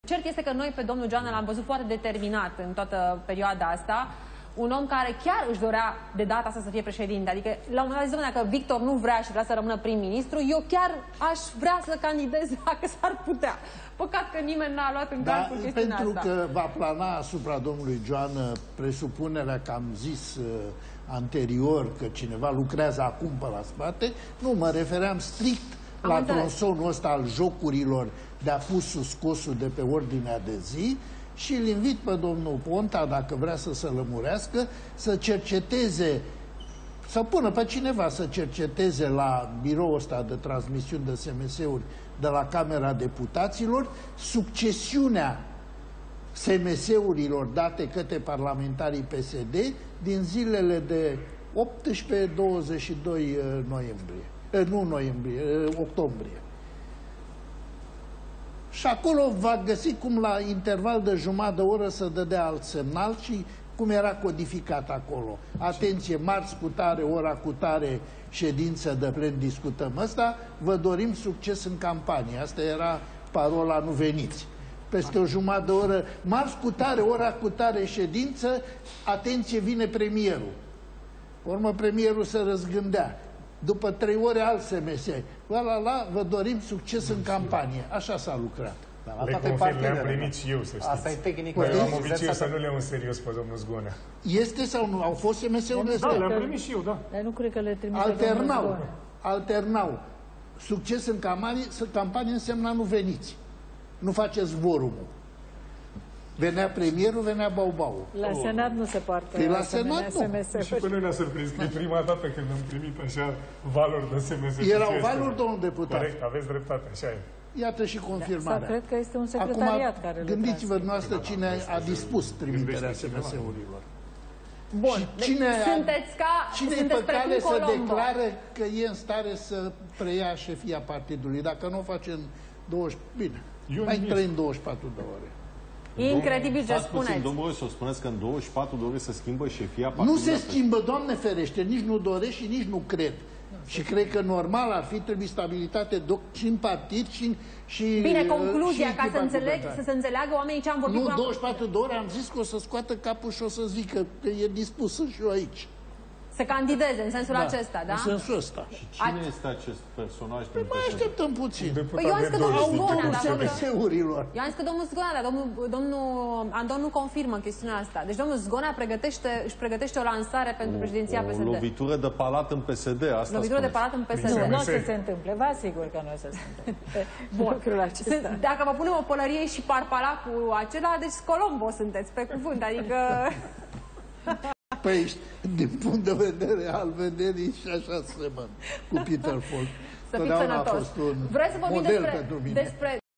Cert este că noi pe domnul Joana l-am văzut foarte determinat în toată perioada asta. Un om care chiar își dorea de data asta să fie președinte. Adică, la un moment dat, zice, dacă Victor nu vrea și vrea să rămână prim-ministru, eu chiar aș vrea să candidez dacă s-ar putea. Păcat că nimeni n-a luat în calcul chestiunea asta. Pentru că va plana asupra domnului Joana presupunerea că am zis anterior că cineva lucrează acum pe la spate, nu, mă refeream strict la tronsonul ăsta al jocurilor de a pus scosul de pe ordinea de zi și îl invit pe domnul Ponta, dacă vrea să se lămurească, să cerceteze, să pună pe cineva să cerceteze la biroul ăsta de transmisiuni de SMS-uri de la Camera Deputaților succesiunea SMS-urilor date către parlamentarii PSD din zilele de 18-22 noiembrie. Nu noiembrie, octombrie. Și acolo va găsi cum la interval de jumătate de oră să dădea alt semnal și cum era codificat acolo. Atenție, marți cu tare, ora cu tare, ședință de plen, discutăm ăsta, vă dorim succes în campanie. Asta era parola, nu veniți. Peste o jumătate de oră, marți cu tare, ora cu tare, ședință, atenție, vine premierul. Urmă premierul se răzgândea. După 3 ore alt SMS. Vă dorim succes în campanie. Așa s-a lucrat. Le confirm, le-am primit și eu, să știți. Asta e tehnic. Eu am obiceiul să nu le iau în serios pe domnul Zgonea. Este sau nu? Au fost SMS-urile astea? Da, le-am primit și eu, da. Dar nu cred că le trimite Alternau. Succes în campanie însemna nu veniți. Nu faceți vorumul. Venea premierul, venea Baubau. La Senat nu se poartă. La Senat nu. Și pe noi ne-a surprins. E prima dată când am primit așa valori de SMS. Erau valori, domnul deputat. Corect, aveți dreptate, așa e. Iată și confirmarea. Cred că este un secretariat care le gândiți-vă dumneavoastră cine a dispus trimiterea SMS-urilor. Bun. Cine e pe cale să declare că e în stare să preia șefia partidului? Dacă nu o face în 20... Bine, mai trăim 24 de ore. E incredibil ce spuneți. Domnule, să spuneți că în 24 de ore se schimbă șefia partidului? Nu se schimbă, Doamne ferește, nici nu doresc și nici nu cred. Și cred că normal ar fi trebui stabilitate și în partid și bine, concluzia, ca să se înțeleagă oamenii ce am vorbit. Nu, 24 de ore am zis că o să scoată capul și o să zică că e dispus, sunt și eu aici. Să candideze în sensul acesta, da? În sensul ăsta. Și cine este acest personaj? Păi mai așteptăm puțin. Păi eu am zis că domnul Zgonea, eu am zis că domnul Zgonea, dar domnul Andon nu confirmă chestiunea asta. Deci domnul Zgonea își pregătește o lansare pentru președinția PSD. O lovitură de palat în PSD, asta lovitură de palat în PSD. Nu o să se întâmple, vă asigur că nu o să se întâmple. Bun. Dacă vă punem o pălărie și parpala cu acela, deci Colombo sunteți, pe cuvânt, adică... Păi, din punct de vedere al vederii și așa semăn cu Peter Falk. Să fiți sănătos. Vreți să vorbim despre